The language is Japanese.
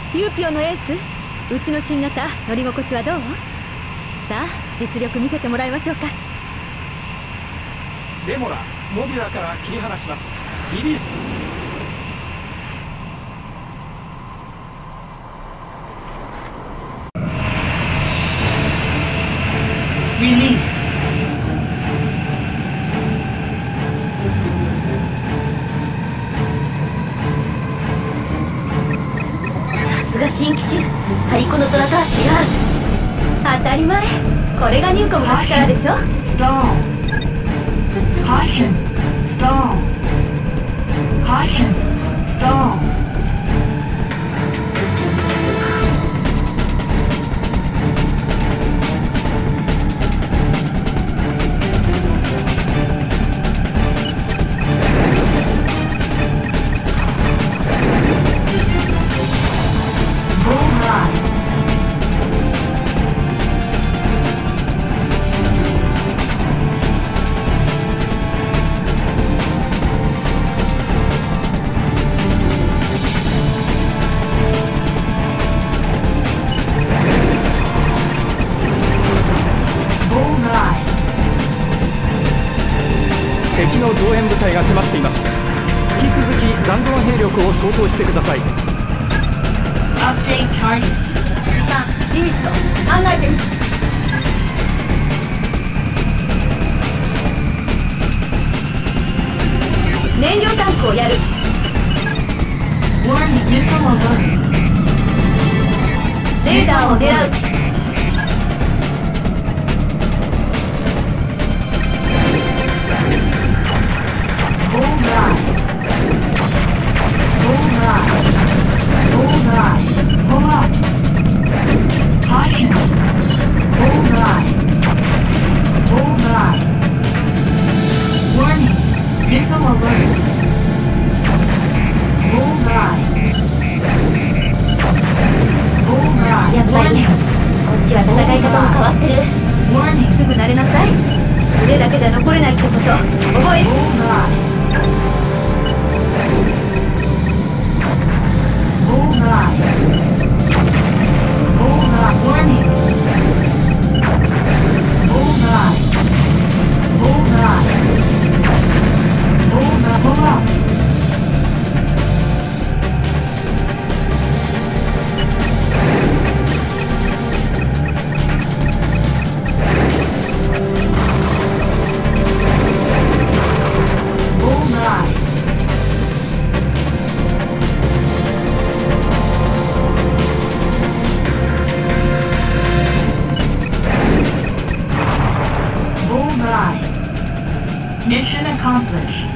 ユーピオのエース、うちの新型乗り心地はどう？さあ実力見せてもらいましょうか。 レモラモビュラから切り離します。リリース。 リリース。 が新機種ハリコの虎とは違う。当たり前。これがニューコムの力でしょ。 Caution. Stall. Caution. Stall. 敵の増援部隊が迫っています。引き続き残存兵力を相当してください。 Update target. さあ、リリースと考えてみる。燃料タンクをやる。 Warning. Missile alert. レーダーを狙う。やっぱりこっちは戦い方も変わってる。すぐ慣れなさい。腕だけじゃ残れないってこと覚える。 Mission accomplished.